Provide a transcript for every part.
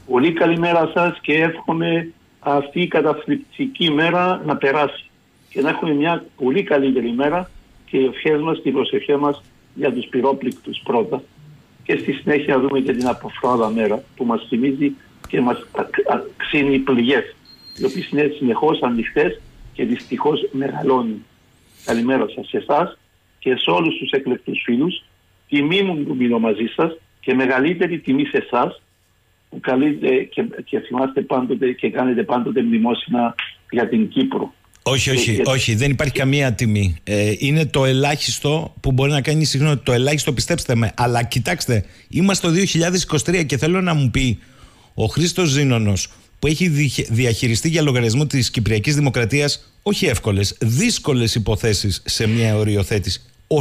Πολύ καλή μέρα σας και εύχομαι αυτή η καταθλιπτική μέρα να περάσει και να έχουμε μια πολύ καλύτερη μέρα και οι ευχές μας και οι προσευχές μας για τους πυρόπληκτους πρώτα και στη συνέχεια δούμε και την αποφράδα μέρα που μας θυμίζει και μας ξύνει πληγές, οι οποίες είναι συνεχώς ανοιχτές και δυστυχώς μεγαλώνουν. Καλημέρα σας σε εσάς και σε όλους τους εκλεκτούς φίλους. Τιμή μου που μείνω μαζί σας και μεγαλύτερη τιμή σε εσάς που καλείτε και θυμάστε πάντοτε και κάνετε πάντοτε μνημόσυνα για την Κύπρο. Όχι, δεν υπάρχει καμία τιμή. Είναι το ελάχιστο που μπορεί να κάνει συχνότητα. Το ελάχιστο, πιστέψτε με. Αλλά κοιτάξτε, είμαστε το 2023 και θέλω να μου πει ο Χρήστος Ζήνωνος, που έχει διαχειριστεί για λογαριασμό της Κυπριακής Δημοκρατίας όχι εύκολες, δύσκολες υποθέσεις σε μια οριοθέτηση.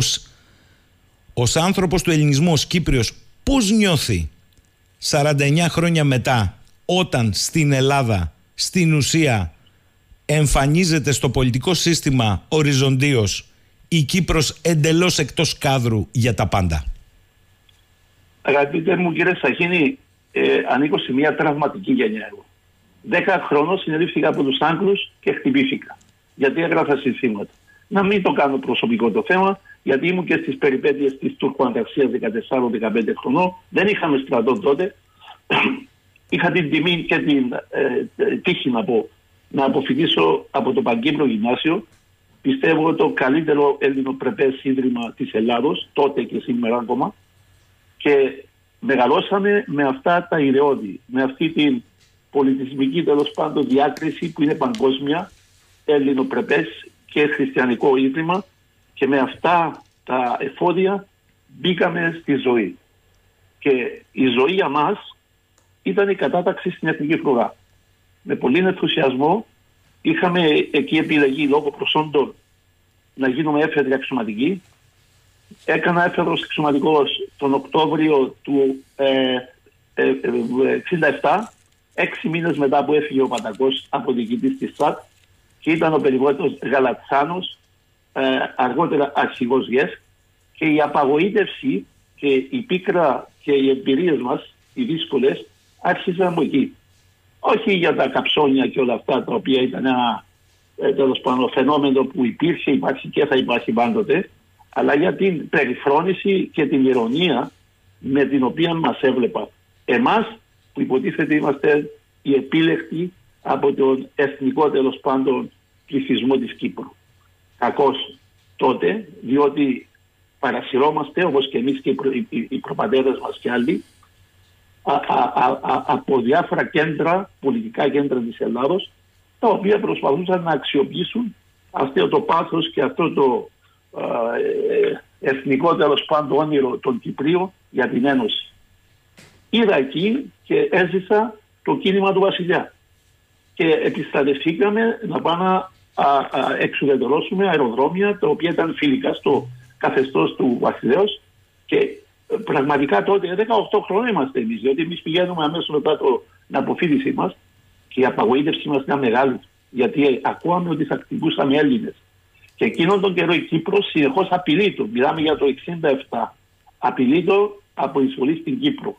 Ως άνθρωπος του ελληνισμού, ως Κύπριος, πώς νιώθει 49 χρόνια μετά, όταν στην Ελλάδα, στην ουσία, εμφανίζεται στο πολιτικό σύστημα οριζοντίως η Κύπρος εντελώς εκτός κάδρου για τα πάντα? Αγαπητέ μου κύριε Σαχίνη, ανήκω σε μια τραυματική γενιά εγώ. 10 χρόνων συνελήφθηκα από τους Άγγλους και χτυπήθηκα. Γιατί έγραφα συνθήματα. Να μην το κάνω προσωπικό το θέμα, γιατί ήμουν και στις περιπέτειες της τουρκοανταξίας 14-15 χρονών. Δεν είχαμε στρατό τότε. Είχα την τιμή και την τύχη να αποφοιτήσω από το Παγκύπριο Γυμνάσιο. Πιστεύω το καλύτερο ελληνοπρεπές ίδρυμα της Ελλάδος, τότε και σήμερα ακόμα. Και μεγαλώσαμε με αυτά τα ιδεώδη, με αυτή την πολιτισμική τέλος πάντων διάκριση που είναι παγκόσμια, ελληνοπρεπές και χριστιανικό ίδρυμα, και με αυτά τα εφόδια μπήκαμε στη ζωή. Και η ζωή για μας ήταν η κατάταξη στην εθνική φρουρά. Με πολύ ενθουσιασμό είχαμε εκεί επιλεγεί λόγω προσόντων να γίνουμε έφεδροι αξιωματικοί. Έκανα έφεδρος αξιωματικός τον Οκτώβριο του 1967, 6 μήνες μετά που έφυγε ο Πατακός από διοικητής της ΣΑΤ, και ήταν ο περιβόητος Γαλατσάνος, αργότερα αρχηγός ΓΕΣ, και η απαγοήτευση και η πίκρα και οι εμπειρίες μας, οι δύσκολες, άρχισαν από εκεί. Όχι για τα καψόνια και όλα αυτά τα οποία ήταν ένα τέλος πάντων φαινόμενο που υπήρχε, υπάρχει και θα υπάρχει πάντοτε, αλλά για την περιφρόνηση και την ηρωνία με την οποία μας έβλεπα. Εμάς που υποτίθεται είμαστε οι επίλεκτοι από τον εθνικό τέλος πάντων πληθυσμό της Κύπρου. Κακώς τότε, διότι παρασυρώμαστε όπως και εμείς και οι προπατέρες μας και άλλοι από διάφορα κέντρα, πολιτικά κέντρα της Ελλάδος, τα οποία προσπαθούσαν να αξιοποιήσουν αυτό το πάθος και αυτό το εθνικό τέλος πάντων όνειρο των Κυπρίων για την Ένωση. Είδα εκεί και έζησα το κίνημα του Βασιλιά και επιστρατευθήκαμε να πάμε να εξουδετερώσουμε αεροδρόμια τα οποία ήταν φιλικά στο καθεστώς του Βασιλέως, και πραγματικά τότε 18 χρόνια είμαστε εμείς, διότι εμείς πηγαίνουμε αμέσως μετά την αποφοίτησή μας και η απαγοήτευση μας ήταν μεγάλη, γιατί ακούαμε ότι θα χτυπούσαμε Έλληνες. Και εκείνον τον καιρό η Κύπρος συνεχώς απειλείτο. Μιλάμε για το 1967. Απειλείτο από εισβολή στην Κύπρο.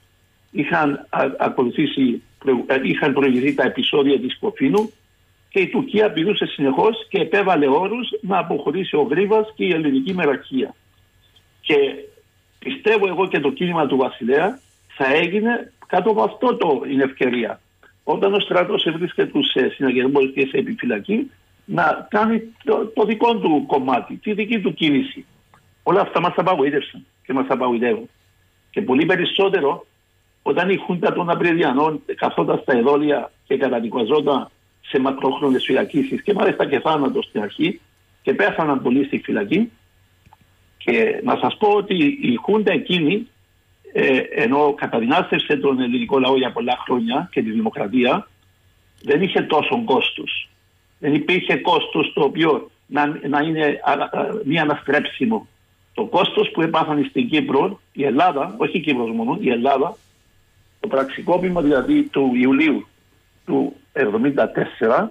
Είχαν προηγηθεί τα επεισόδια της Κοφίνου και η Τουρκία απειλούσε συνεχώς και επέβαλε όρους να αποχωρήσει ο Γρίβας και η ελληνική μεραρχία. Και πιστεύω εγώ και το κίνημα του Βασιλέα θα έγινε κάτω από αυτό την ευκαιρία. Όταν ο στρατός βρίσκεται σε συναγερμό και σε επιφυλακή, να κάνει το δικό του κομμάτι, τη δική του κίνηση. Όλα αυτά μας απαγοήτευσαν και μας απαγοητεύουν. Και πολύ περισσότερο όταν η Χούντα των Απριλιανών καθόταν στα εδόλια και καταδικαζόταν σε μακρόχρονες φυλακίσεις και μάλιστα και θάνατο στην αρχή, και πέθαναν πολλοί στη φυλακή. Και να σας πω ότι η Χούντα εκείνη, ενώ καταδυνάστευσε τον ελληνικό λαό για πολλά χρόνια και τη δημοκρατία, δεν είχε τόσο κόστος. Δεν υπήρχε κόστος το οποίο να είναι μη αναστρέψιμο. Το κόστος που έπαθαν στην Κύπρο, η Ελλάδα, όχι η Κύπρος μόνο, η Ελλάδα, το πραξικόπημα δηλαδή του Ιουλίου του 1974,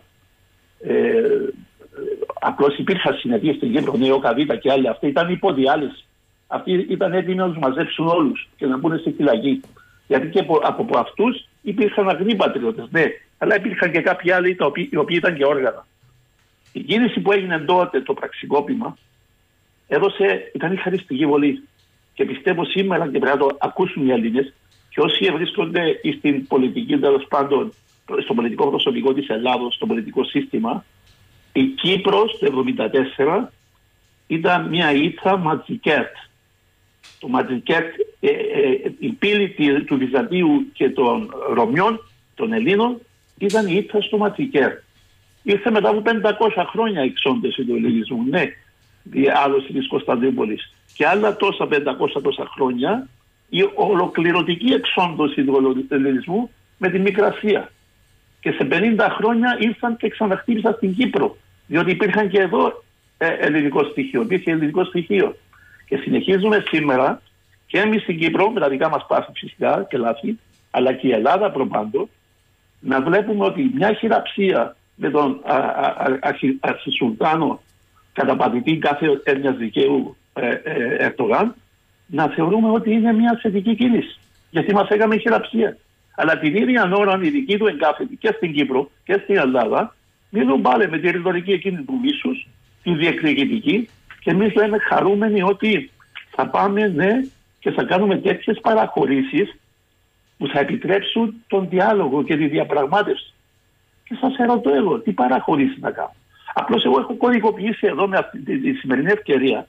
απλώς υπήρχαν συνεδρίες στην Κύπρο, Νέο Καβίτα και άλλοι, αυτοί ήταν υποδιάλυση. Αυτοί ήταν έτοιμοι να τους μαζέψουν όλους και να μπουν στη φυλακή. Γιατί και από αυτούς υπήρχαν αγνοί πατριώτες, ναι, αλλά υπήρχαν και κάποιοι άλλοι οι οποίοι ήταν και όργανα. Η κίνηση που έγινε τότε, το πραξικόπημα, ήταν η χαριστική βολή. Και πιστεύω σήμερα, και πρέπει να το ακούσουν οι Έλληνες, και όσοι βρίσκονται στην πολιτική, τέλος πάντων, στο πολιτικό προσωπικό της Ελλάδος, στο πολιτικό σύστημα, η Κύπρος το 1974 ήταν μια ήττα Ματζικέρτ. Το Ματζικέρτ, η πύλη του Βυζαντίου και των Ρωμιών, των Ελλήνων, ήταν η ήττα στο Ματζικέρτ. Ήρθε μετά από 500 χρόνια η εξόντωση του ελληνισμού, ναι, η άλωση της Κωνσταντινούπολης. Και άλλα τόσα 500 τόσα χρόνια η ολοκληρωτική εξόντωση του ελληνισμού με τη Μικρασία. Και σε 50 χρόνια ήρθαν και ξαναχτύπησαν στην Κύπρο. Διότι υπήρχαν και εδώ ελληνικό στοιχείο. Υπήρχε ελληνικό στοιχείο. Και συνεχίζουμε σήμερα και εμείς στην Κύπρο, με τα δικά μας πάθη φυσικά και λάθη, αλλά και η Ελλάδα προπάντων, να βλέπουμε ότι μια χειραψία με τον αρχισουλτάνο καταπατητή κάθε έννοιας δικαίου Ερντογάν, να θεωρούμε ότι είναι μια θετική κίνηση. Γιατί μας έκαμε χειραψία. Αλλά την ίδια ώρα η δική του εγκάθετη και στην Κύπρο και στην Ελλάδα μιλούν πάλι με τη ρητορική εκείνη του μίσους, τη διεκδικητική, και εμείς λέμε χαρούμενοι ότι θα πάμε, ναι, και θα κάνουμε τέτοιες παραχωρήσεις που θα επιτρέψουν τον διάλογο και τη διαπραγμάτευση. Και σας ερωτώ εγώ, τι παραχωρήσεις να κάνω? Απλώς εγώ έχω κωδικοποιήσει εδώ με αυτή τη σημερινή ευκαιρία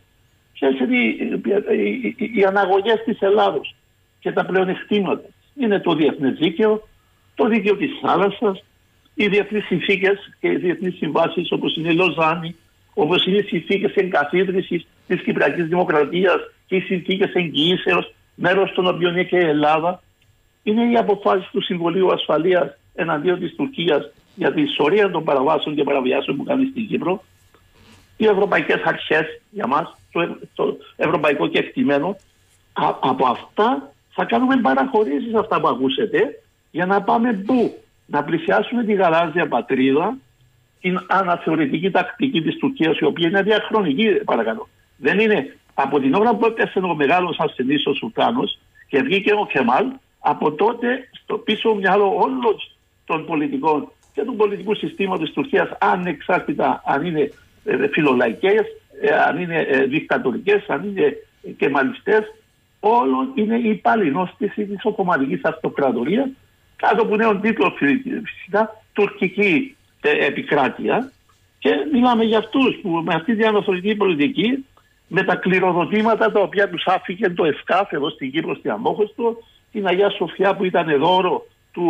οι αναγωγές της Ελλάδος και τα πλεονεκτήματα. Είναι το διεθνές δίκαιο, το δίκαιο της θάλασσας, οι διεθνείς συνθήκες και οι διεθνείς συμβάσεις όπως είναι η Λοζάνη, όπως είναι οι συνθήκες εγκαθίδρυσης της Κυπριακής Δημοκρατίας και οι συνθήκες εγγυήσεως, μέρος των οποίων είναι και η Ελλάδα. Είναι οι αποφάσεις του Συμβουλίου Ασφαλείας εναντίον της Τουρκίας για τη σωρία των παραβάσεων και παραβιάσεων που κάνει στην Κύπρο. Οι ευρωπαϊκές αρχές για μας, το ευρωπαϊκό κεκτημένο. Από αυτά θα κάνουμε παραχωρήσεις, αυτά που ακούσετε, για να πάμε πού? Να πλησιάσουμε τη γαλάζια πατρίδα, την αναθεωρητική τακτική της Τουρκίας, η οποία είναι διαχρονική, παρακαλώ. Δεν είναι από την ώρα που έπεσε ο μεγάλος ασθενής ο Σουλτάνος και βγήκε ο Κεμάλ, από τότε στο πίσω μυαλό όλων των πολιτικών και του πολιτικού συστήματος της Τουρκίας, ανεξάρτητα αν είναι φιλολαϊκές, αν είναι δικτατορικές, αν είναι κεμαλιστές, όλων είναι η υπαλληνόστηση της Οθωμανικής Αυτοκρατορίας, κάτω από νέον τίτλο φυσικά τουρκική επικράτεια, και μιλάμε για αυτούς που με αυτή την αναθεωρητική πολιτική, με τα κληροδοτήματα τα οποία τους άφηκε το ΕΦΚΑΦ εδώ στην Κύπρο, στη Αμόχωστο, την Αγία Σοφιά που ήταν δώρο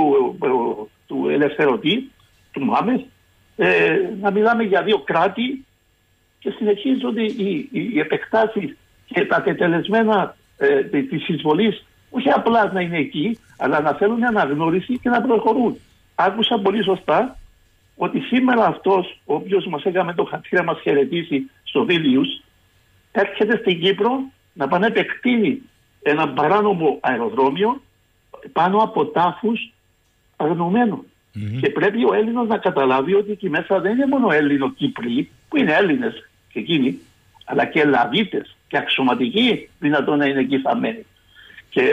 του ελευθερωτή, του Μάμες, να μιλάμε για δύο κράτη, και συνεχίζονται οι επεκτάσεις και τα τετελεσμένα της εισβολής, όχι απλά να είναι εκεί, αλλά να θέλουν αναγνώριση και να προχωρούν. Άκουσα πολύ σωστά ότι σήμερα αυτός ο οποίος μας έκαμε το χαρτί να μας χαιρετήσει στο Βίλιους, έρχεται στην Κύπρο να πάνε επεκτείνει ένα παράνομο αεροδρόμιο πάνω από τάφους αγνωμένων. Και πρέπει ο Έλληνας να καταλάβει ότι εκεί μέσα δεν είναι μόνο Έλληνο-Κύπροι, που είναι Έλληνες και εκείνοι, αλλά και Ελλαδίτες και αξιωματικοί δυνατόν να είναι εκεί θαμμένοι. Και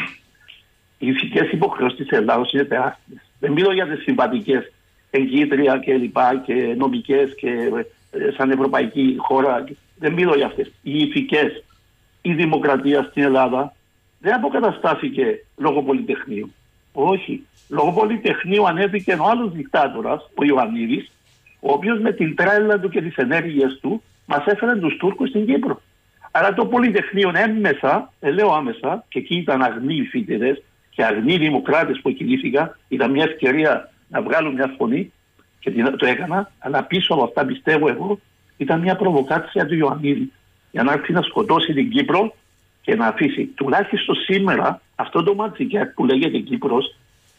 οι ηθικές υποχρεώσεις της Ελλάδος είναι τεράστιες. Δεν μιλώ για τις συμβατικές εγκύτρια και λοιπά και νομικές και σαν ευρωπαϊκή χώρα. Δεν μιλώ για αυτές. Οι ηθικές, η δημοκρατία στην Ελλάδα δεν αποκαταστάθηκε λόγω πολυτεχνείου. Όχι. Λόγω πολυτεχνείου ανέβηκε ο άλλος δικτάτορας, ο Ιωαννίδης, ο οποίος με την τρέλα του και τις ενέργειες του μας έφερε τους Τούρκους στην Κύπρο. Άρα το πολυτεχνείο έμμεσα, λέω άμεσα, και εκεί ήταν αγνοί φοιτητές και αγνοί δημοκράτες που κινήθηκαν, ήταν μια ευκαιρία να βγάλουν μια φωνή και το έκανα, αλλά πίσω από αυτά πιστεύω εγώ ήταν μια προβοκάτσια του Ιωαννίδη για να έρθει να σκοτώσει την Κύπρο και να αφήσει. Τουλάχιστον σήμερα αυτό το ματσικιάκ που λέγεται Κύπρος,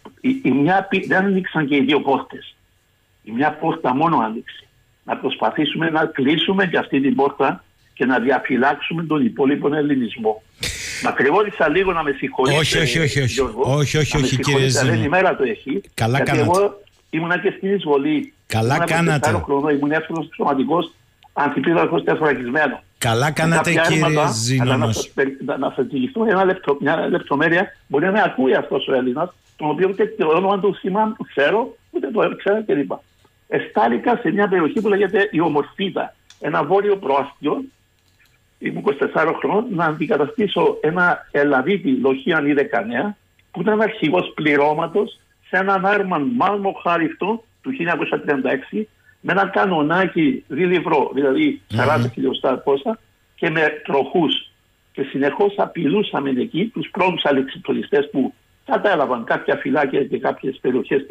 δεν ανοίξαν και οι δύο πόρτες. Η μια πόρτα μόνο άνοιξε. Να προσπαθήσουμε να κλείσουμε και αυτή την πόρτα και να διαφυλάξουμε τον υπόλοιπο ελληνισμό. Μακρηγόρησα λίγο, να με συγχωρείτε. Όχι, κύριε Ζήνη. Δεν ημέρα το έχει. Καλά κάνατε. Εγώ ήμουνα και στην εισβολή. Καλά κάνατε. Ήμουν εύκολος, ήμουν εύκολος σωματικός, ανθιπίδαρχος τεθωρακισμένο. Καλά κάνατε, κύριε Ζήνονος. Να σας διηγηθώ μια λεπτομέρεια. Μπορεί να με ακούει αυτός ο Έλληνας, τον οποίο ούτε το όνομα του θυμάμαι, το ξέρω, ούτε το ξέρω κλπ. Εστάληκα σε μια περιοχή που λέγεται η Ομορφίδα, ένα βόρειο προάστιο. Ήμουν 24 χρόνων, να αντικαταστήσω ένα Ελλαδίτη λοχείαν ή 19, που ήταν αρχηγός πληρώματος σε έναν Άρμαν μάλμο χάριστο του 1936, με ένα κανονάκι 2 λιβρό, δηλαδή 40 χιλιοστά πόσα, και με τροχούς. Και συνεχώς απειλούσαμε εκεί τους πρώτους αλεξιπτολιστές που κατέλαβαν κάποια φυλάκια και κάποιες περιοχές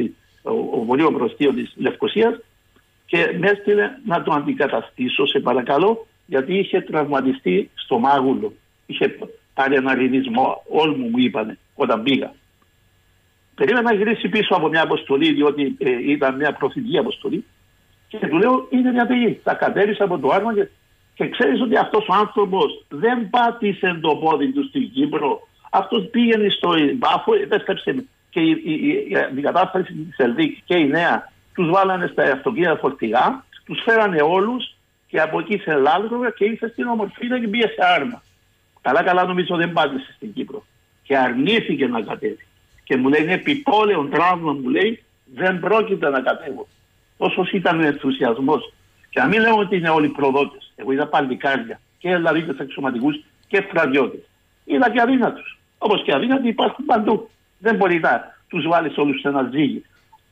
ο βορείο προστίο της Λευκωσίας, και με έστειλε να το αντικαταστήσω, σε παρακαλώ, γιατί είχε τραυματιστεί στο μάγουλο. Είχε πάρει ένα ρινισμό όλμου, μου είπανε, όταν πήγα. Περίμενα να γυρίσει πίσω από μια αποστολή, διότι ήταν μια προφητική αποστολή, και του λέω: είναι μια πηγή. Θα κατέβησα από το άρμα και ξέρεις ότι αυτός ο άνθρωπος δεν πάτησε το πόδι του στην Κύπρο. Αυτός πήγαινε στο Πάφο, επέστρεψε, και η αντικατάσταση της Ελδίκ και η Νέα τους βάλανε στα αυτοκίνητα φορτηγά, τους φέρανε όλους και από εκεί σε Λάλγροβα και ήρθε στην Ομορφίδα και πήγε σε Άρμα. Καλά νομίζω δεν πάτησε στην Κύπρο. Και αρνήθηκε να κατέβει. Και μου λέει: είναι επιπόλαιο τραύμα, μου λέει, δεν πρόκειται να κατέβω. Όσος ήταν ο ενθουσιασμός. Και να μην λέω ότι είναι όλοι προδότες. Εγώ είδα παλικάρια και ελαδίτες αξιωματικούς και στρατιώτες. Είδα και αδύνατους. Όπως και αδύνατοι υπάρχουν παντού. Δεν μπορεί να τους βάλεις όλους σε ένα ζύγι.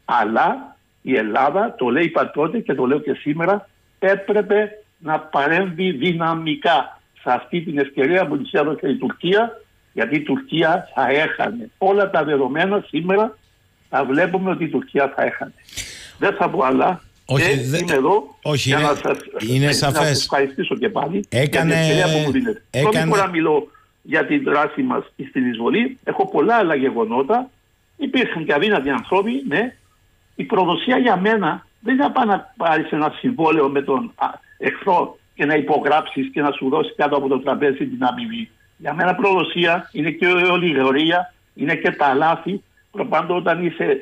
Αλλά η Ελλάδα, το λέει πατώτε και το λέω και σήμερα, έπρεπε να παρέμβει δυναμικά σε αυτή την ευκαιρία που της έδωσε η Τουρκία, γιατί η Τουρκία θα έχανε. Όλα τα δεδομένα σήμερα θα βλέπουμε ότι η Τουρκία θα έχανε. Δεν θα πω άλλα. Όχι, είμαι εδώ για να σας ευχαριστήσω και πάλι για την ευκαιρία που μου δίνετε. Πρώτη φορά μιλώ για την δράση μας στην εισβολή. Έχω πολλά άλλα γεγονότα. Υπήρχαν και αδύνατοι ανθρώποι, ναι. Η προδοσία για μένα δεν είναι να πάρεις ένα συμβόλαιο με τον εχθρό και να υπογράψεις και να σου δώσει κάτω από το τραπέζι την αμοιβή. Για μένα προδοσία είναι και η ολιγορία, είναι και τα λάθη. Προπάντων όταν είσαι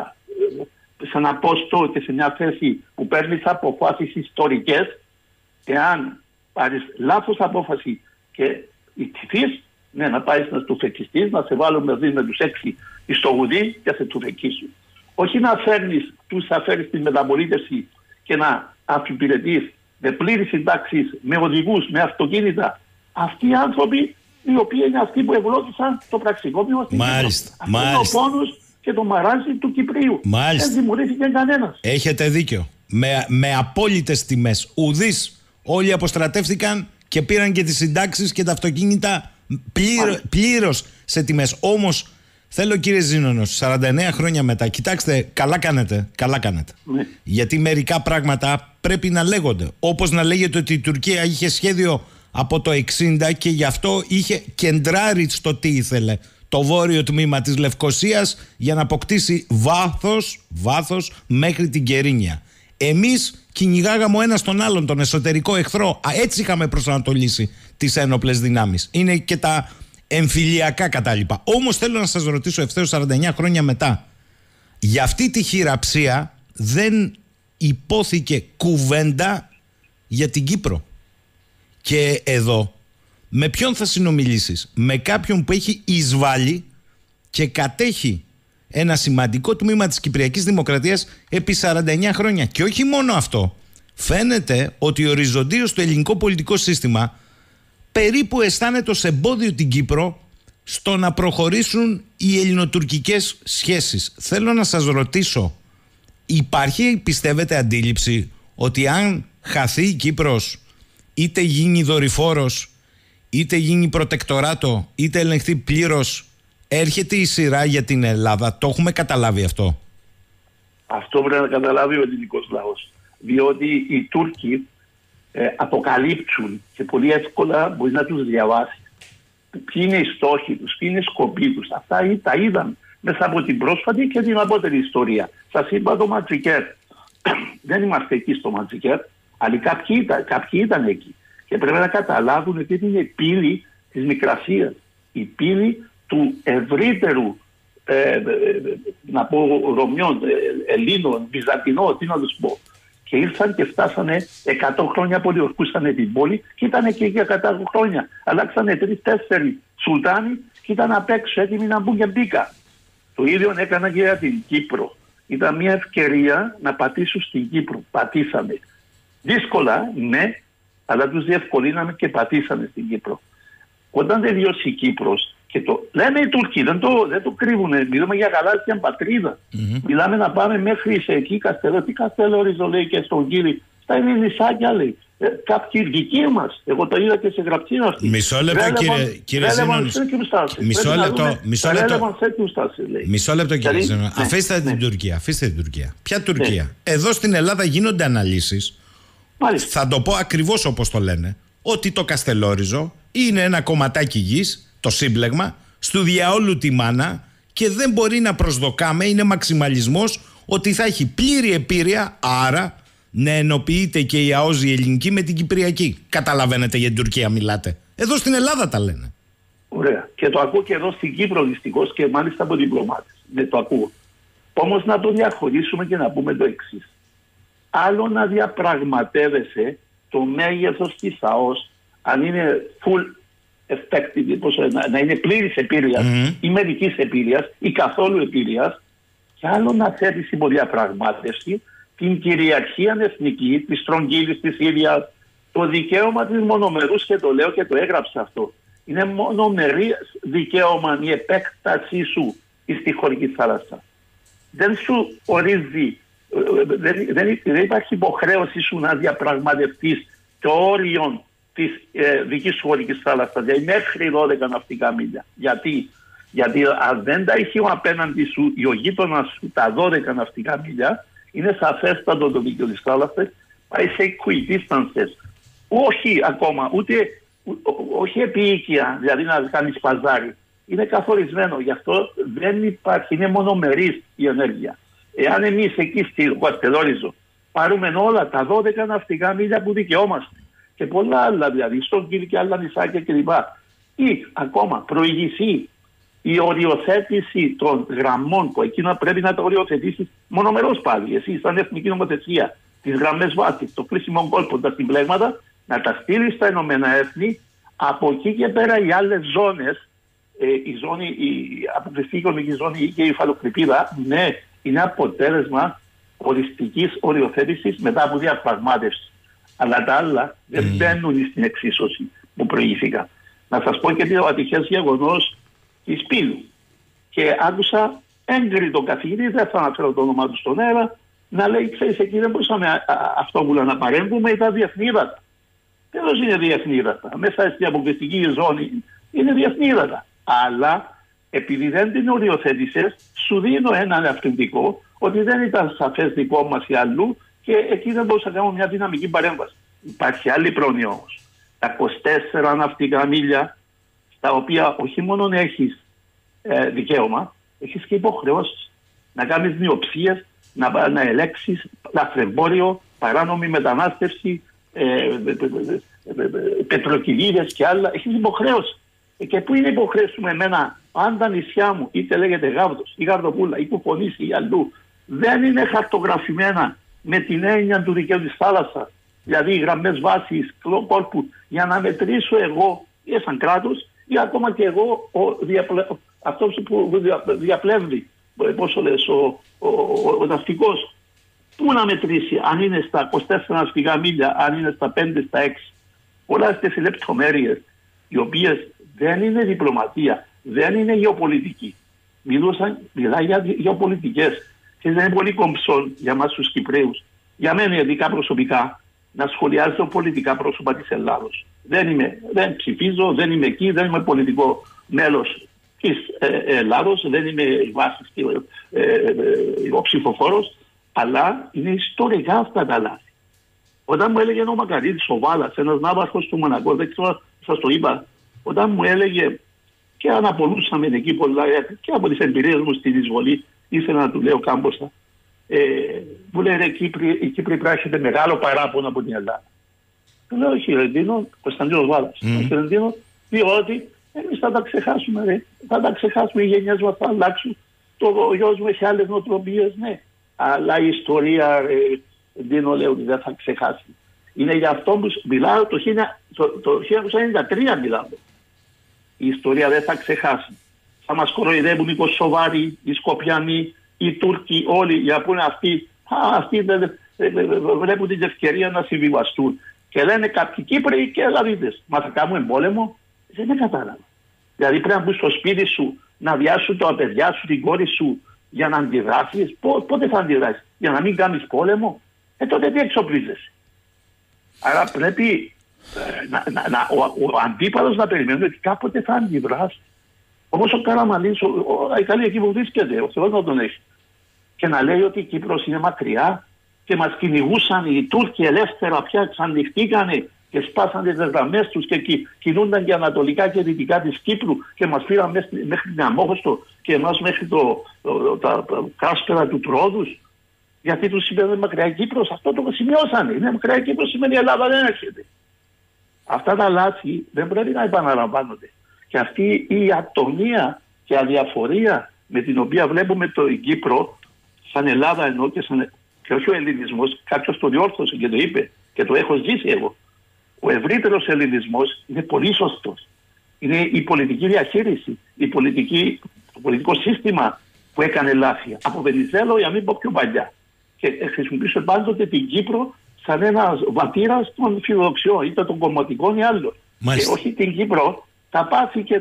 σε ένα πόστο και σε μια θέση που παίρνεις αποφάσεις ιστορικές, εάν πάρεις λάθος απόφαση και ιτηθείς, ναι, να πάεις να στουφεκιστείς, να σε βάλουν μαζί με τους 6 στο γουδί και να σε τουφεκίσουν. Όχι να φέρεις την μεταπολίτευση και να αφιπηρετείς με πλήρες συντάξεις, με οδηγούς, με αυτοκίνητα. Αυτοί οι άνθρωποι, οι οποίοι είναι αυτοί που ευλόγησαν το πραξικόπημα στην Κύπρο. Αυτό είναι ο πόνος και το μαράζι του Κυπρίου. Δεν δημιουργήθηκε κανένας. Έχετε δίκιο. Με απόλυτες τιμές. Ουδείς. Όλοι αποστρατεύτηκαν και πήραν και τις συντάξεις και τα αυτοκίνητα πλήρως σε τιμές. Όμως θέλω, κύριε Ζήνονος, 49 χρόνια μετά, κοιτάξτε, καλά κάνετε. Ναι. Γιατί μερικά πράγματα πρέπει να λέγονται. Όπως να λέγεται ότι η Τουρκία είχε σχέδιο από το 60 και γι' αυτό είχε κεντράρει στο τι ήθελε το βόρειο τμήμα της Λευκωσίας για να αποκτήσει βάθος μέχρι την Κερίνια. Εμείς κυνηγάγαμε ο ένας τον άλλον, τον εσωτερικό εχθρό. Έτσι είχαμε προσανατολίσει τις ένοπλες δυνάμεις. Είναι και τα εμφυλιακά κατάλοιπα. Όμως θέλω να σας ρωτήσω ευθέως 49 χρόνια μετά, για αυτή τη χειραψία δεν υπόθηκε κουβέντα για την Κύπρο. Και εδώ με ποιον θα συνομιλήσεις? Με κάποιον που έχει εισβάλει και κατέχει ένα σημαντικό τμήμα της Κυπριακής Δημοκρατίας επί 49 χρόνια. Και όχι μόνο αυτό. Φαίνεται ότι οριζοντίως το ελληνικό πολιτικό σύστημα περίπου αισθάνεται ως εμπόδιο την Κύπρο στο να προχωρήσουν οι ελληνοτουρκικές σχέσεις. Θέλω να σας ρωτήσω, υπάρχει, πιστεύετε, αντίληψη ότι αν χαθεί η Κύπρος, είτε γίνει δορυφόρος, είτε γίνει προτεκτοράτο, είτε ελεγχθεί πλήρως, έρχεται η σειρά για την Ελλάδα? Το έχουμε καταλάβει αυτό? Αυτό πρέπει να καταλάβει ο ελληνικός λαός. Διότι οι Τούρκοι αποκαλύπτουν και πολύ εύκολα μπορεί να τους διαβάσει ποιοι είναι οι στόχοι τους, ποιοι είναι οι σκοποί τους. Αυτά τα είδαν μέσα από την πρόσφατη και την απότερη ιστορία. Σας είπα το Ματζικέρ. Δεν είμαστε εκεί στο Ματζικέρ, αλλά κάποιοι ήταν εκεί. Και πρέπει να καταλάβουν ότι είναι η πύλη της Μικρασίας, η πύλη του ευρύτερου να πω Ρωμιών, Ελλήνων, Βυζαντινών, τι να τους πω. Και ήρθαν και φτάσανε 100 χρόνια που διορκούσαν την πόλη και ήταν και για 100 χρόνια. Αλλάξανε 3-4 σουλτάνοι και ήταν απ' έξω έτοιμοι να μπουν και μπήκα. Το ίδιο έκανα και για την Κύπρο. Ήταν μια ευκαιρία να πατήσουν στην Κύπρο. Πατήσαμε. Δύσκολα, ναι, αλλά τους διευκολύναμε και πατήσαμε στην Κύπρο. Όταν τελειώσει η Κύπρος, και το λένε οι Τούρκοι, δεν το κρύβουνε, μιλάμε για γαλάζια πατρίδα. Μιλάμε να πάμε μέχρι σε εκεί Καστελό. Τι Καστελόριζο λέει και στον Κύρι, στα Ελληνισάκια λέει. Κάποιοι δικοί μας, εγώ το είδα και σε γραψίνα αυτή. Μισό λεπτό κύριε Ζήνων. Μισό λεπτό κύριε Ζήνων. Αφήστε την Τουρκία. Ποια Τουρκία? Εδώ στην Ελλάδα γίνονται αναλύσεις. Θα το πω ακριβώς όπως το λένε. Ότι το Καστελόριζο είναι ένα κομματάκι γης, το σύμπλεγμα, στου διαόλου τη μάνα, και δεν μπορεί να προσδοκάμε, είναι μαξιμαλισμός, ότι θα έχει πλήρη επίρρεια, άρα να ενοποιείται και η ΑΟΣ η ελληνική με την κυπριακή. Καταλαβαίνετε για την Τουρκία μιλάτε? Εδώ στην Ελλάδα τα λένε. Ωραία. Και το ακούω και εδώ στην Κύπρο δυστυχώς, και μάλιστα από διπλωμάτες. Ναι, το ακούω. Όμως να το διαχωρίσουμε και να πούμε το εξής. Άλλο να διαπραγματεύεσαι το μέγεθος της ΑΟΣ, αν είναι full effective, να είναι πλήρης επίρρειας ή μερικής επίρρειας ή καθόλου επίρρειας, και άλλο να θέτεις υποδιαπραγμάτευση την κυριαρχία εθνική, της στρογγύλης της ίδιας, το δικαίωμα της μονομερούς, και το λέω και το έγραψα αυτό. Είναι μονομερή δικαίωμα η επέκτασή σου στη χωρική θάλασσα. Δεν σου ορίζει, δεν υπάρχει υποχρέωση σου να διαπραγματευτείς το όριο της δικής σου χωρικής θάλασσας, δηλαδή μέχρι 12 ναυτικά μίλια. Γιατί αν δεν τα έχει απέναντι σου ο γείτονας σου τα 12 ναυτικά μίλια, είναι σαφέστατο το δίκαιο της θάλασσας, πάει σε equidistances. Όχι ακόμα, όχι επίοικια, δηλαδή να κάνεις παζάρι. Είναι καθορισμένο, γι' αυτό δεν υπάρχει, είναι μονομερής η ενέργεια. Εάν εμείς εκεί στη Καστελόριζο πάρουμε όλα τα 12 ναυτικά μίλια που δικαιόμαστε, και πολλά άλλα, δηλαδή στον Κύρι και άλλα νησάκια κλπ. Ή ακόμα προηγηθεί η οριοθέτηση των γραμμών, που εκείνα πρέπει να τα οριοθετήσει μονομερώς πάλι. Εσύ, σαν εθνική νομοθεσία, τις γραμμές βάσης, το κρίσιμο κόλπο, τα συμπλέγματα, να τα στείλει στα Ηνωμένα Έθνη. Από εκεί και πέρα οι άλλες ζώνες, η αποκλειστική οικονομική ζώνη και η υφαλοκρηπίδα, ναι, είναι αποτέλεσμα οριστικής οριοθέτησης μετά από διαπραγμάτευση. Αλλά τα άλλα δεν μπαίνουν στην εξίσωση που προηγήθηκα. Να σας πω και το ατυχές γεγονός της Πύλου. Και άκουσα έγκριτο καθηγητή, δεν θα αναφέρω το όνομα του στον αέρα, να λέει: ξέρεις, εκεί δεν μπορούσαμε αυτόβουλα να παρέμβουμε, ήταν διεθνή ύδατα. Τέλος είναι διεθνή ύδατα. Μέσα στην αποκλειστική ζώνη είναι διεθνή ύδατα. Αλλά επειδή δεν την οριοθέτησες, σου δίνω έναν αυθεντικό ότι δεν ήταν σαφές δικό μας ή αλλού, και εκεί δεν μπορούσα να κάνουμε μια δυναμική παρέμβαση. Υπάρχει άλλη πρόνοια όμως. Τα 24 ναυτικά μίλια, στα οποία όχι μόνο έχεις δικαίωμα, έχεις και υποχρεώσεις. Να κάνεις μειοψίες, να ελέγξεις λαθρεμπόριο, παράνομη μετανάστευση, πετροκυλίδες και άλλα. Έχεις υποχρέωση. Και πού είναι υποχρέωση μου εμένα, αν τα νησιά μου, είτε λέγεται Γάβδος ή Γαρδοπούλα ή Κουφονήσι ή αλλού, δεν είναι χαρτογραφημένα με την έννοια του δικαίου της θάλασσας, δηλαδή οι γραμμές βάσης, κόλπου, για να μετρήσω εγώ ή σαν κράτος ή ακόμα και εγώ αυτός που διαπλεύει, πόσο λες, ο ναυτικός, πού να μετρήσει, αν είναι στα 24 ναυτικά μίλια, αν είναι στα 5, στα 6. Όλα αυτές οι λεπτομέρειες, οι οποίες δεν είναι διπλωματία, δεν είναι γεωπολιτική. Μιλάει για γεωπολιτικές. Και δεν είναι πολύ κομψό για εμάς τους Κυπραίους, για μένα ειδικά προσωπικά, να σχολιάζω πολιτικά πρόσωπα της Ελλάδος. Δεν ψηφίζω, δεν είμαι εκεί, δεν είμαι πολιτικό μέλος της Ελλάδος, δεν είμαι βάσης ο ψηφοφόρος, αλλά είναι ιστορικά αυτά τα λάθη. Όταν μου έλεγε ο Μακαρίτης, ο Βάλας, ένας ναύαρχος του Μονακό, δεν ξέρω, σας το είπα, όταν μου έλεγε, και αναπολούσαμε εκεί πολλά, και από τις εμπειρίες μου στην εισβολή, ήθελα να του λέω κάμποσα, μου λέει: οι Κύπροι πράξετε μεγάλο παράπονο από την Ελλάδα. Του λέω: όχι, Ρεντίνο, Κωνσταντίνος Βάλας. Όχι, Ρεντίνο, διότι εμείς θα τα ξεχάσουμε, ρε. Θα τα ξεχάσουμε, οι γενιές μας θα αλλάξουν. Ο γιος μου έχει άλλες νοοτροπίες, ναι. Αλλά η ιστορία, Δίνω, λέω ότι δεν θα ξεχάσει. Είναι για αυτό που μιλάω το 1993 μιλάω. Η ιστορία δεν θα ξεχάσει. Θα μας κοροϊδεύουν οι Κωσοβάροι, οι Σκοπιανοί, οι Τούρκοι, όλοι για που είναι αυτοί. Αυτοί βλέπουν την ευκαιρία να συμβιβαστούν. Και λένε κάποιοι Κύπροι και Ελλαδίτες. Μα θα κάνουμε πόλεμο? Δεν κατάλαβα. Δηλαδή πρέπει να μπουν στο σπίτι σου, να βιάσουν τα παιδιά σου, την κόρη σου για να αντιδράσεις. Πότε θα αντιδράσεις? Για να μην κάνεις πόλεμο? Τότε τι εξοπλίζεσαι? Άρα πρέπει ο αντίπαλος να περιμένει ότι κάποτε θα αντιδράσει. Όπως ο Καραμανλής, η Ιταλία εκεί που βρίσκεται, ο Θεός να τον έχει. Και να λέει ότι η Κύπρος είναι μακριά και μας κυνηγούσαν οι Τούρκοι ελεύθερα, πια ξανοιχτήκανε και σπάσαν τις γραμμές τους και κινούνταν και ανατολικά και δυτικά της Κύπρου και μας πήραν μέχρι την Αμόχωστο και εμάς μέχρι τα κάσπερα του Τρόδους. Γιατί τους σημαίνει μακριά Κύπρος, αυτό το σημειώσανε. Είναι μακριά Κύπρος, σημαίνει η Ελλάδα δεν έρχεται. Αυτά τα λάθη δεν πρέπει να επαναλαμβάνονται. Και αυτή η ατονία και αδιαφορία με την οποία βλέπουμε το Κύπρο, σαν Ελλάδα ενώ και όχι ο ελληνισμός, κάποιος το διόρθωσε και το είπε και το έχω ζήσει εγώ. Ο ευρύτερος ελληνισμός είναι πολύ σωστός. Είναι η πολιτική διαχείριση, το πολιτικό σύστημα που έκανε λάθη. Από Βενιζέλο για μην πω πιο παλιά. Και χρησιμοποιούσε πάντοτε την Κύπρο σαν ένα βατήρα των φιλοδοξιών, είτε των κομματικών ή άλλων. Και όχι την Κύπρο, τα πάθη και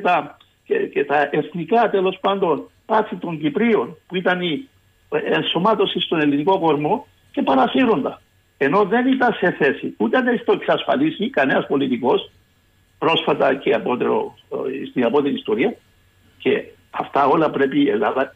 τα εθνικά τέλος πάντων πάθη των Κυπρίων που ήταν η ενσωμάτωση στον ελληνικό κορμό και παρασύροντα. Ενώ δεν ήταν σε θέση ούτε να το εξασφαλίσει κανένας πολιτικός πρόσφατα και στην απότερη ιστορία. Και αυτά όλα πρέπει η Ελλάδα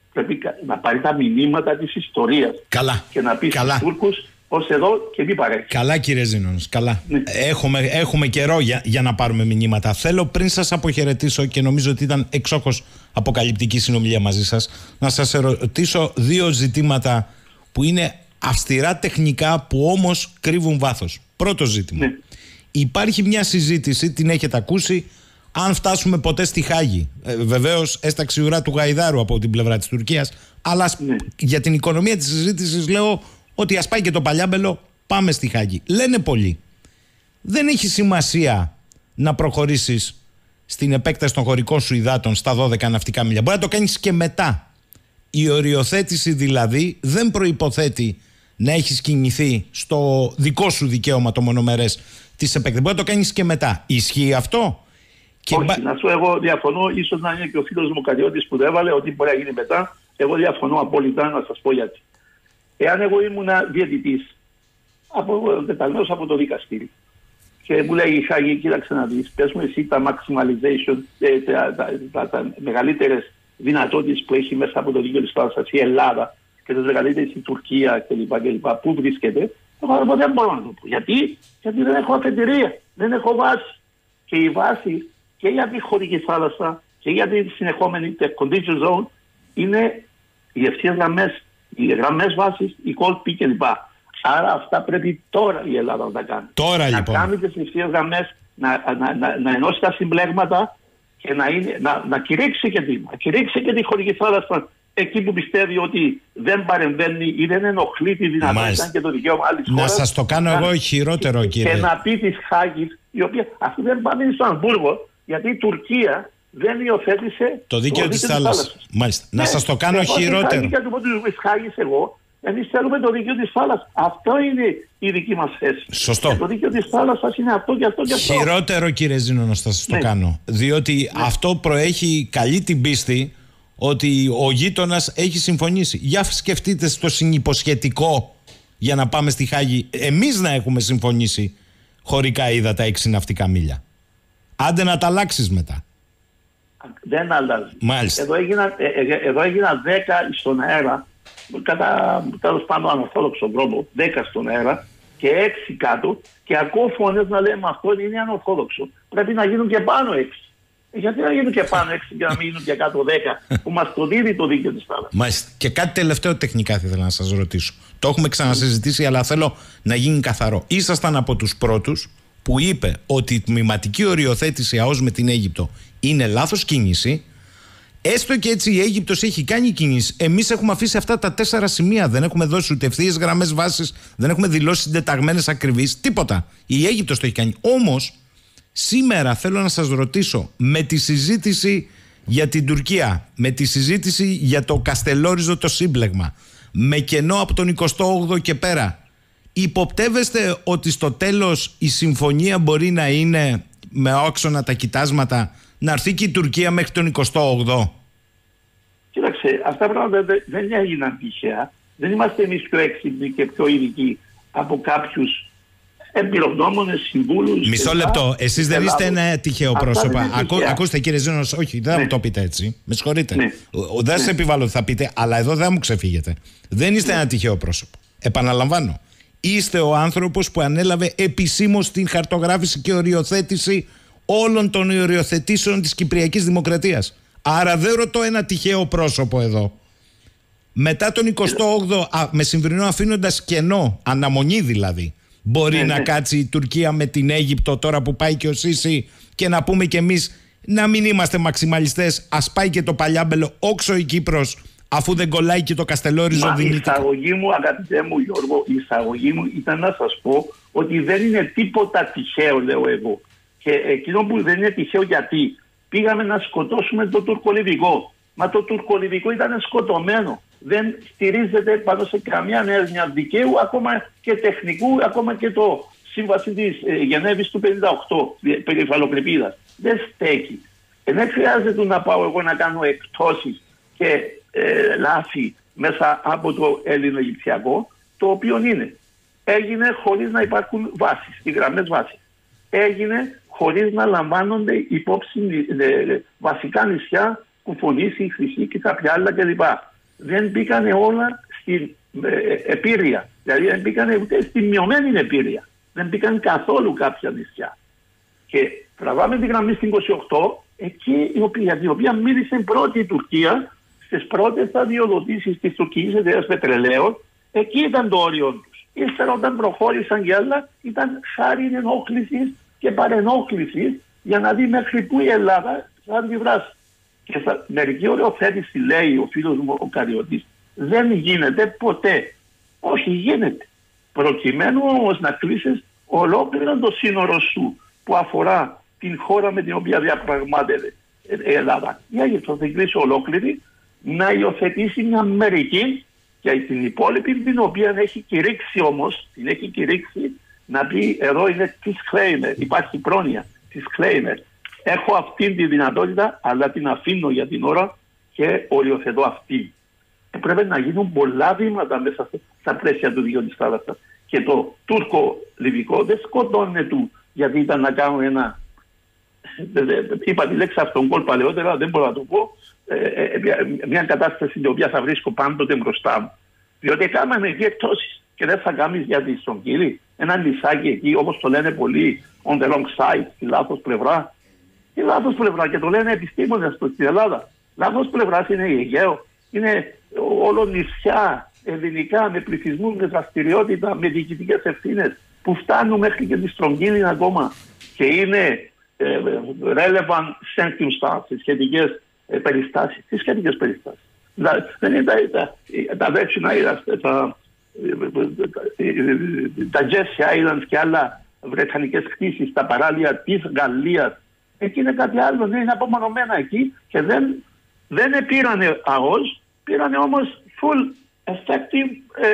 να πάρει τα μηνύματα της ιστορίας. Καλά. Και να πει στους Τούρκους ως εδώ και μη παρέχει. Καλά κύριε Ζήνωνος, καλά. Ναι. Έχουμε καιρό για να πάρουμε μηνύματα. Θέλω πριν σας αποχαιρετήσω και νομίζω ότι ήταν εξόχως αποκαλυπτική συνομιλία μαζί σας, να σας ερωτήσω δύο ζητήματα που είναι αυστηρά τεχνικά που όμως κρύβουν βάθος. Πρώτο ζήτημα. Ναι. Υπάρχει μια συζήτηση, την έχετε ακούσει, αν φτάσουμε ποτέ στη Χάγη. Βεβαίως έσταξε η ουρά του Γαϊδάρου από την πλευρά της Τουρκίας, αλλά για την οικονομία της συζήτησης λέω ότι ας πάει και το παλιάμπελο, πάμε στη Χάγη. Λένε πολλοί, δεν έχει σημασία να προχωρήσεις στην επέκταση των χωρικών σου υδάτων στα 12 ναυτικά μίλια. Μπορεί να το κάνεις και μετά. Η οριοθέτηση δηλαδή δεν προϋποθέτει να έχεις κινηθεί στο δικό σου δικαίωμα το μονομερές της επέκτασης. Μπορεί να το κάνεις και μετά. Ισχύει αυτό? Όχι, να σου εγώ διαφωνώ, ίσως να είναι και ο φίλος μου Κατιώτης που το έβαλε ότι μπορεί να γίνει μετά. Εγώ διαφωνώ απόλυτα, να σας πω γιατί. Εάν εγώ ήμουν διαιτητής, τεταλμένος από το δικαστήριο, και μου λέει η Χάγη, κοίταξε να δεις, πες μου εσύ τα maximalization, τα μεγαλύτερες δυνατότητες που έχει μέσα από το δίκαιο της θάλασσας η Ελλάδα και τις μεγαλύτερες η Τουρκία κλπ. Πού βρίσκεται, εγώ δεν μπορώ να το πω. Γιατί δεν έχω αφετηρία, δεν έχω βάση. Και η βάση και για τη χωρική θάλασσα και για τη συνεχόμενη condition zone είναι οι ευθείες γραμμές, οι γραμμές βάσης, οι κόλποι κλπ. Άρα αυτά πρέπει τώρα η Ελλάδα να τα κάνει. Τώρα να λοιπόν. κάνει τις ευθείες γραμμές, να ενώσει τα συμπλέγματα και να κηρύξει και τη χωρική θάλασσα εκεί που πιστεύει ότι δεν παρεμβαίνει ή δεν ενοχλεί τη δυνατότητα και το δικαίωμα άλλης χώρας. Να σας το κάνω εγώ χειρότερο, κύριε. Και να πει της Χάγης, η οποία αυτή δεν πάει στο Αμβούργο, γιατί η Τουρκία δεν υιοθέτησε το δίκαιο της θάλασσας. Μάλιστα. Να σας το κάνω χειρότερο. Και του πω της Χάγης εγώ, εμείς θέλουμε το δίκαιο της θάλασσας. Αυτό είναι η δική μας θέση. Σωστό. Και το δίκαιο της θάλασσας είναι αυτό και αυτό και αυτό. Χειρότερο, κύριε Ζήνωνος, θα σας το κάνω. Διότι αυτό προέχει καλή την πίστη ότι ο γείτονας έχει συμφωνήσει. Για σκεφτείτε στο συνυποσχετικό για να πάμε στη Χάγη εμείς να έχουμε συμφωνήσει χωρικά ύδατα 6 ναυτικά μίλια. Άντε να τα αλλάξεις μετά. Δεν αλλάζει. Μάλιστα. Εδώ έγιναν 10 στον αέρα, κατά τέλος πάντων ανορθόδοξο τρόπο, 10 στον αέρα και 6 κάτω, και ακούω φωνές να λέμε αυτό είναι ανορθόδοξο. Πρέπει να γίνουν και πάνω 6. Γιατί να γίνουν και πάνω 6 και να μην γίνουν και κάτω 10 που μας το δίδει το δίκαιο της θάλασσας. Μάλιστα. Και κάτι τελευταίο τεχνικά θα ήθελα να σας ρωτήσω. Το έχουμε ξανασυζητήσει, αλλά θέλω να γίνει καθαρό. Ήσασταν από τους πρώτους που είπε ότι η τμηματική οριοθέτηση ΑΟΣ με την Αίγυπτο είναι λάθος κίνηση. Έστω και έτσι η Αίγυπτος έχει κάνει κινήσεις. Εμείς έχουμε αφήσει αυτά τα 4 σημεία. Δεν έχουμε δώσει ούτε ευθείες γραμμές βάσης, δεν έχουμε δηλώσει συντεταγμένες ακριβείς, τίποτα. Η Αίγυπτος το έχει κάνει. Όμως, σήμερα θέλω να σας ρωτήσω, με τη συζήτηση για την Τουρκία, με τη συζήτηση για το καστελόριζο το σύμπλεγμα, με κενό από τον 28ο και πέρα, υποπτεύεστε ότι στο τέλος η συμφωνία μπορεί να είναι με όξονα τα κοιτάσματα, να έρθει και η Τουρκία μέχρι τον 28ο? Κοίταξε, αυτά τα πράγματα δεν έγιναν τυχαία. Δεν είμαστε εμείς πιο έξυπνοι και πιο ειδικοί από κάποιους εμπειρογνώμονες, συμβούλους. Μισό λεπτό. Εσείς δεν είστε ένα τυχαίο πρόσωπο. Ακούστε, κύριε Ζήνωνος, όχι, δεν θα μου το πείτε έτσι. Με συγχωρείτε. Δεν σας επιβάλλω ότι θα πείτε, αλλά εδώ δεν μου ξεφύγετε. Δεν είστε ένα τυχαίο πρόσωπο. Επαναλαμβάνω. Είστε ο άνθρωπος που ανέλαβε επισήμως την χαρτογράφηση και οριοθέτηση όλων των οριοθετήσεων της Κυπριακής Δημοκρατίας. Άρα δεν ρωτώ ένα τυχαίο πρόσωπο εδώ. Μετά τον 28ο, με συμβρινό αφήνοντας κενό, αναμονή δηλαδή, μπορεί να κάτσει η Τουρκία με την Αίγυπτο τώρα που πάει και ο Σίση και να πούμε κι εμείς να μην είμαστε μαξιμαλιστές, ας πάει και το παλιάμπελο όξο η Κύπρος, αφού δεν κολλάει και το καστελόριζο δυνητικό. Η εισαγωγή μου, αγαπητέ μου Γιώργο, η εισαγωγή μου ήταν να σας πω ότι δεν είναι τίποτα τυχαίο, λέω εγώ. Και εκείνο που δεν είναι τυχαίο, γιατί πήγαμε να σκοτώσουμε το τουρκολιβικό. Μα το τουρκολιβικό ήταν σκοτωμένο. Δεν στηρίζεται πάνω σε καμία έννοια δικαίου, ακόμα και τεχνικού, ακόμα και το σύμβαση της Γενέβης του 58, περί υφαλοκρηπίδας. Δεν στέκει. Δεν χρειάζεται να πάω εγώ να κάνω εκτόσεις και λάθη μέσα από το Έλληνο-Αιγυπτιακό, το οποίο έγινε χωρίς να υπάρχουν βάσεις, οι γραμμές βάσεις. Έγινε χωρίς να λαμβάνονται υπόψη βασικά νησιά, Κουφονήσι, Χρυσή και κάποια άλλα κλπ. Δεν μπήκανε όλα στην Επίρρεια. Δηλαδή δεν μπήκανε ούτε στη μειωμένη Επίρρεια. Δεν μπήκαν καθόλου κάποια νησιά. Και τραβάμε τη γραμμή στην 28, εκεί για την οποία μίλησε πρώτη η Τουρκία, στις πρώτες αδειοδοτήσεις της Τουρκικής Εταιρείας Πετρελαίων, εκεί ήταν το όριο τους. Ύστερα όταν προχώρησαν και άλλα, ήταν χάρη ενόχλησης και παρενόχλησης για να δει μέχρι πού η Ελλάδα θα αντιδράσει. Και μερική οριοθέτηση, λέει ο φίλος μου ο Καριώτης, δεν γίνεται ποτέ. Όχι, γίνεται. Προκειμένου όμως να κλείσεις ολόκληρο το σύνορο σου που αφορά την χώρα με την οποία διαπραγμάτευε η Ελλάδα. Η Αίγυπτος θα κλείσει ολόκληρη, να υιοθετήσει μια μερική και την υπόλοιπη, την οποία έχει κηρύξει όμως, την έχει κηρύξει να πει εδώ είναι disclaimer, υπάρχει πρόνοια, disclaimer. Έχω αυτή τη δυνατότητα, αλλά την αφήνω για την ώρα και οριοθετώ αυτή. Πρέπει να γίνουν πολλά βήματα μέσα στα πλαίσια του Διγιώτη θάλασσας. Και το τουρκο-λιβικό δεν σκοτώνεται του, γιατί ήταν να κάνω ένα. Είπα τη λέξη αυτόν παλαιότερα, δεν μπορώ να το πω. Μια κατάσταση την οποία θα βρίσκω πάντοτε μπροστά μου. Διότι έκαναμε εκεί εκτόσεις. Και δεν θα κάνεις γιατί στον Κύρι. Ένα νησάκι εκεί, όπως το λένε πολλοί, on the wrong side, στη λάθος πλευρά. Η λάθος πλευρά, και το λένε επιστήμονες στην Ελλάδα. Λάθος πλευρά είναι η Αιγαίο. Είναι όλο νησιά ελληνικά με πληθυσμούς, με δραστηριότητα, με διοικητικές ευθύνες που φτάνουν μέχρι και τη Στρογγύλη ακόμα και είναι relevant circumstances, σχετικές περιστάσεις. Τι σχετικές περιστάσεις? Δεν είναι τα δέξινα, τα Jersey Islands και άλλα βρετανικές κτήσεις, τα παράλια της Γαλλίας. Εκεί είναι κάτι άλλο, είναι απομονωμένα εκεί και δεν πήρανε ΑΟΣ, πήρανε όμως full effective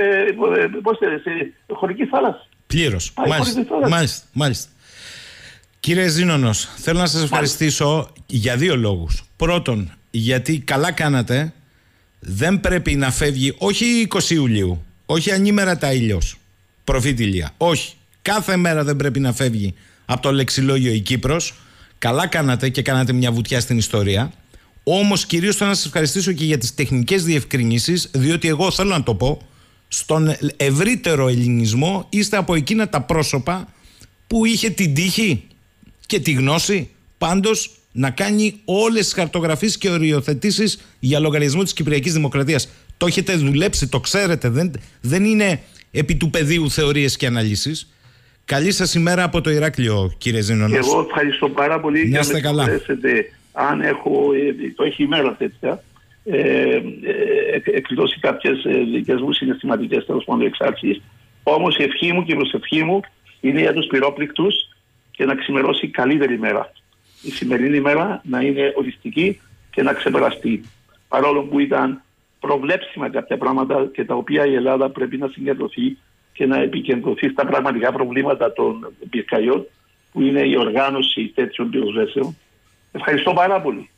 χωρική θάλασσα. Πλήρως. Μάλιστα. Κύριε Ζήνωνος, θέλω να σας ευχαριστήσω για 2 λόγους. Πρώτον, γιατί καλά κάνατε, δεν πρέπει να φεύγει, όχι 20 Ιουλίου, όχι ανήμερα τα ήλιος, προφήτη Ηλία, όχι. Κάθε μέρα δεν πρέπει να φεύγει από το λεξιλόγιο η Κύπρος. Καλά κάνατε και κάνατε μια βουτιά στην ιστορία. Όμως κυρίως θέλω να σας ευχαριστήσω και για τις τεχνικές διευκρινήσεις, διότι εγώ θέλω να το πω, στον ευρύτερο ελληνισμό είστε από εκείνα τα πρόσωπα που είχε την τύχη και τη γνώση πάντως να κάνει όλες τις χαρτογραφίες και οριοθετήσεις για λογαριασμό της Κυπριακής Δημοκρατίας. Το έχετε δουλέψει, το ξέρετε, δεν είναι επί του πεδίου θεωρίες και αναλύσεις. Καλή σας ημέρα από το Ηράκλειο, κύριε Ζήνωνος. Εγώ ευχαριστώ πάρα πολύ. Να είστε καλά. αν το έχει ημέρα τέτοια, εκδώσει κάποιες δικές μου συναισθηματικές τέλος πάντων εξάρτησεις. Όμως η ευχή μου και η προσευχή μου είναι για τους πυρόπληκτους και να ξημερώσει καλύτερη ημέρα. Η σημερινή ημέρα να είναι οριστική και να ξεπεραστεί. Παρόλο που ήταν προβλέψιμα κάποια πράγματα και τα οποία η Ελλάδα πρέπει να συγκεντρωθεί και να επικεντρωθεί στα πραγματικά προβλήματα των πυρκαγιών, που είναι η οργάνωση τέτοιων πυροσβέσεων. Ευχαριστώ πάρα πολύ.